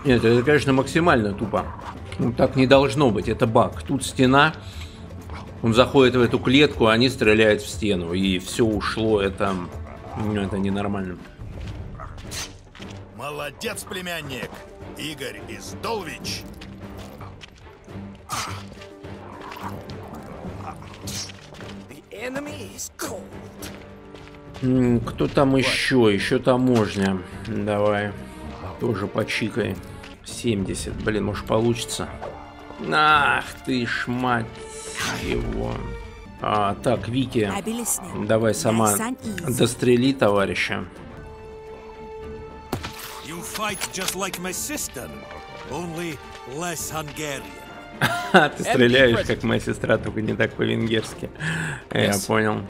Нет, это, конечно, максимально тупо. Ну, так не должно быть, это баг. Тут стена, он заходит в эту клетку, они стреляют в стену, и все ушло, это ненормально. Молодец, племянник! Игорь Издолвич! Кто там еще? Еще таможня. Давай. Тоже почикай. 70. Блин, может получится. Ах ты ж мать его. Так, Вики. Давай сама дострели товарища. Ты стреляешь, как моя сестра, только не так по-венгерски. Я понял.